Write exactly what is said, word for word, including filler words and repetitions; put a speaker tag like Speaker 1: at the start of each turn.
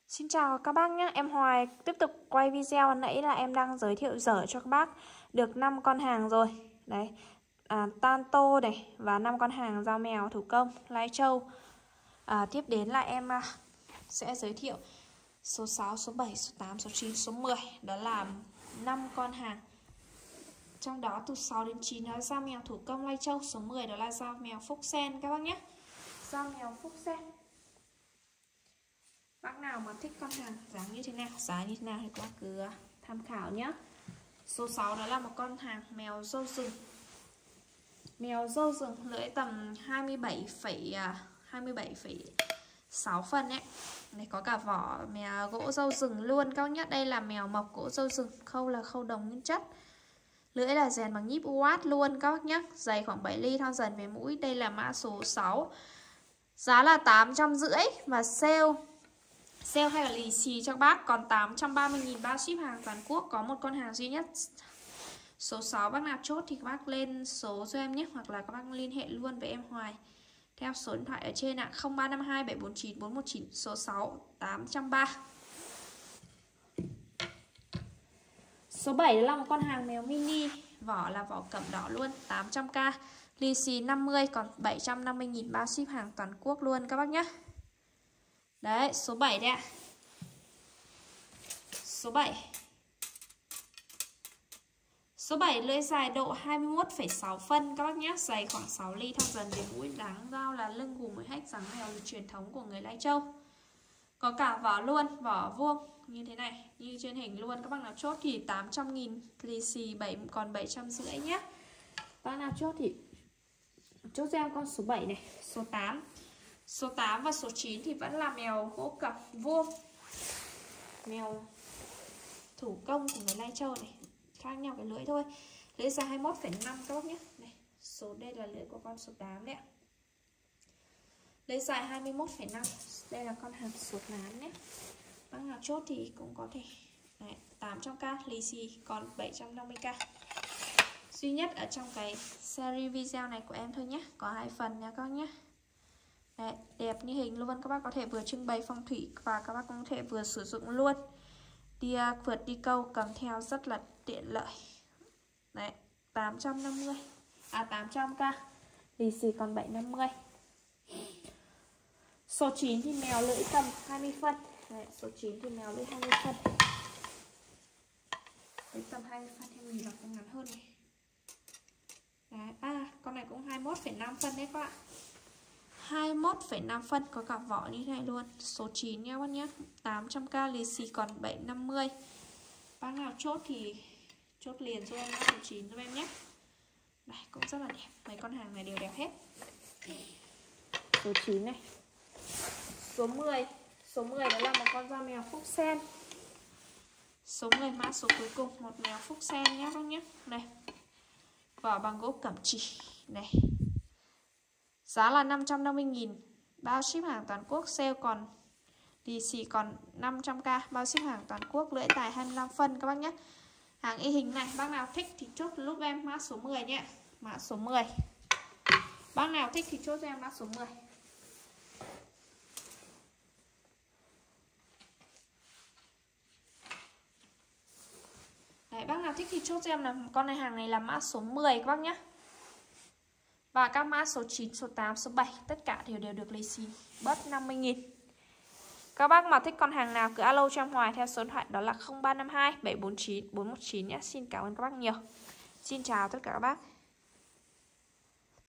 Speaker 1: Xin chào các bác nhé, em Hoài tiếp tục quay video. Hồi nãy là em đang giới thiệu dở cho các bác được năm con hàng rồi. Đấy, à, Tanto này và năm con hàng dao mèo thủ công Lai Châu. à, Tiếp đến là em à, sẽ giới thiệu số sáu, số bảy, số tám, số chín, số mười. Đó là năm con hàng. Trong đó từ sáu đến chín là dao mèo thủ công Lai Châu. Số mười đó là dao mèo Phúc Sen các bác nhé. Dao mèo Phúc Sen. Bác nào mà thích con hàng dáng như thế nào, giá như thế nào thì các bác cứ tham khảo nhé. Số sáu đó là một con hàng mèo râu rừng. Mèo râu rừng lưỡi tầm hai mươi bảy phẩy sáu phân ấy. Này có cả vỏ mèo gỗ râu rừng luôn các bác nhé. Đây là mèo mộc gỗ râu rừng, khâu là khâu đồng nguyên chất. Lưỡi là rèn bằng nhíp watt luôn các bác nhé. Dày khoảng bảy ly, thon dần về mũi. Đây là mã số sáu. Giá là tám trăm rưỡi và sale Sale hay là lì xì cho các bác còn tám trăm ba mươi nghìn bao ship hàng toàn quốc. Có một con hàng duy nhất. Số sáu bác nào chốt thì các bác lên số cho em nhé, hoặc là các bác liên hệ luôn với em Hoài theo số điện thoại ở trên ạ, không ba năm hai bảy bốn chín bốn một chín, số sáu tám trăm ba. Số bảy là một con hàng mèo mini, vỏ là vỏ cẩm đỏ luôn, tám trăm k, lì xì năm mươi, còn bảy trăm năm mươi nghìn bao ship hàng toàn quốc luôn các bác nhé. Đấy, số bảy đấy ạ. Số bảy. Số bảy lưỡi dài độ hai mươi mốt phẩy sáu phân các bác nhé, dày khoảng sáu ly, thon dần về mũi, đáng dao là lưng gù mới hách, dáng mèo truyền thống của người Lai Châu. Có cả vỏ luôn, vỏ vuông như thế này, như trên hình luôn. Các bác nào chốt thì tám trăm nghìn, lì xì bảy còn bảy trăm rưỡi nhé. Bác nào chốt thì chốt cho em con số bảy này, số tám. Số tám và số chín thì vẫn là mèo gỗ cẩm vuông, mèo thủ công của người Lai Châu này, khác nhau cái lưỡi thôi. Lưỡi dài hai mươi mốt phẩy năm các bác nhé. Này, số đây là lưỡi của con số tám đấy ạ. Lưỡi dài hai mươi mốt phẩy năm. Đây là con hàng số tám nhé. Bác nào chốt thì cũng có thể. Đấy, tám trăm k, lì xì còn bảy trăm năm mươi k. Duy nhất ở trong cái series video này của em thôi nhé. Có hai phần nha các bác nhé. Đấy, đẹp như hình luôn. Các bác có thể vừa trưng bày phong thủy và các bác có thể vừa sử dụng luôn. Đi uh, phượt đi câu cầm theo rất là tiện lợi. Đấy, tám trăm năm mươi. À tám trăm k. Lì xì còn bảy trăm năm mươi. Số chín thì mèo lưỡi tầm hai mươi phân. Đấy, số chín thì mèo lưỡi hai mươi phân. Lưỡi tầm hai mươi phân theo nhìn là cũng ngắn hơn này. Đấy, à con này cũng hai mươi mốt phẩy năm phân đấy các bạn. hai mươi mốt phẩy năm phân, có cả vỏ như thế này luôn. Số chín nha các bác nhé. tám trăm k, lì xì còn bảy trăm năm mươi. Bác nào chốt thì chốt liền cho em số chín cho em nhé. Đây cũng rất là đẹp. Mấy con hàng này đều đẹp hết. Số chín này. Số mười. Số mười đó là một con dao mèo Phúc Sen. Số mười mã số cuối cùng, một mèo Phúc Sen nhé bác nhé. Đây. Vỏ bằng gỗ cẩm chỉ. Này. Giá là năm trăm năm mươi nghìn, bao ship hàng toàn quốc. Sale còn lì xì còn năm trăm k, bao ship hàng toàn quốc. Lưỡi dài hai mươi lăm phân các bác nhé. Hàng y hình này, bác nào thích thì chốt lúc em mã số mười nhé. Mã số mười. Bác nào thích thì chốt cho em mã số mười. Đấy, bác nào thích thì chốt cho em là con này, hàng này là mã số mười các bác nhé. Và các mã số chín, số tám, số bảy tất cả đều đều được lì xì bớt năm mươi nghìn. Các bác mà thích con hàng nào cứ alo cho em Hoài theo số điện thoại đó là không ba năm hai bảy bốn chín bốn một chín nhé. Xin cảm ơn các bác nhiều. Xin chào tất cả các bác.